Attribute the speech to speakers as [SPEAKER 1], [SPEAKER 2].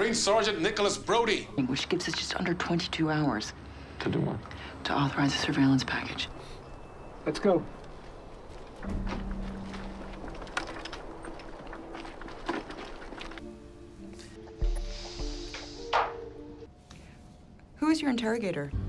[SPEAKER 1] Marine Sergeant Nicholas Brody.
[SPEAKER 2] Which gives us just under 22 hours.
[SPEAKER 3] To do what?
[SPEAKER 2] To authorize a surveillance package.
[SPEAKER 4] Let's go.
[SPEAKER 2] Who is your interrogator?